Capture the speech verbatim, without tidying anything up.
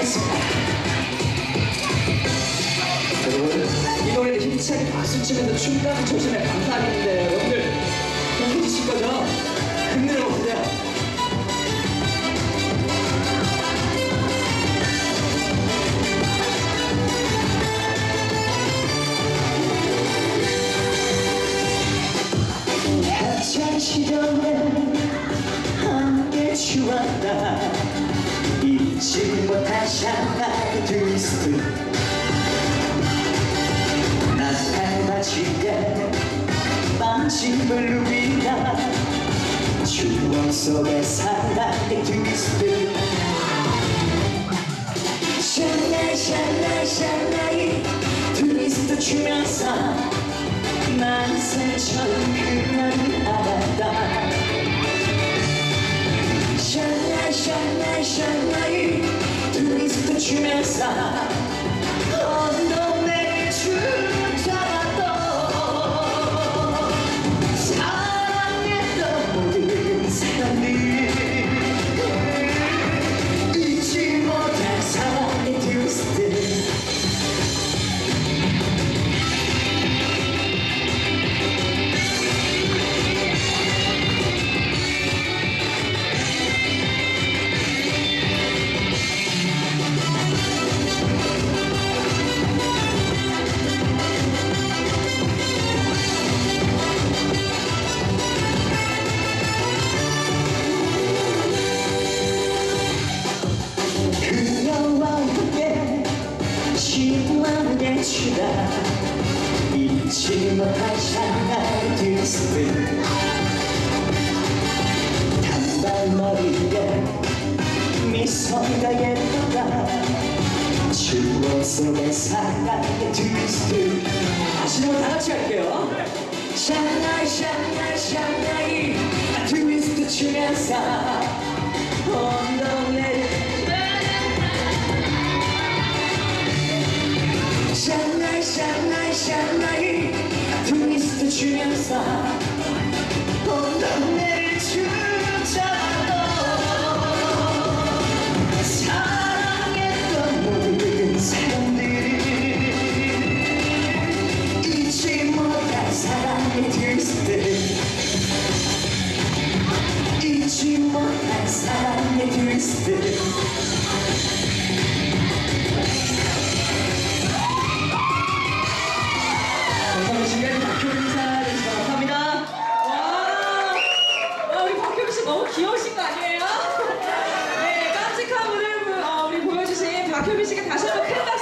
하겠습니다. 여러분, 이 노래를 힘차게 박수 치면서 춤까지 춰주시면 감사하겠는데 여러분들 힘주실 거죠? 흔들어 보세요. 한참 시련에 함께 추웠다 잊지 못할 샤나의 트위스트 나스칼 바지에 빵집을 누비다 추억 속의 사랑의 트위스트 샤나이 샤나이 샤나이 트위스트 추면서 난 새처럼 그날을 알았다 샤나이 샤나이 샤나이 트위스트 추면서 언덕 내릴 줄 알았던 사랑했던 모든 사람들 잊지 못할 사랑의 트위스트 잊지 못할 샤나이 트위스트 단발머리에 미소가 예쁘다 추억 속의 사랑의 트위스트 다시 한번 다같이 할게요. 샤나이 샤나이 샤나이 트위스트 추면서 언덕 내릴 샤나이 샤나이 샤나이 트위스트 추면서 언덕 내릴 줄 알았던 사랑했던 모든 사람들이 잊지 못할 사랑의 트위스트 잊지 못할 사랑의 트위스트 지금까지 박효빈 인사드리겠습니다. 감사합니다. 와, 와, 우리 박효빈 씨 너무 귀여우신 거 아니에요? 네, 깜찍한 무대를 어, 우리 보여주신 박효빈 씨께 다시 한번 큰 박수.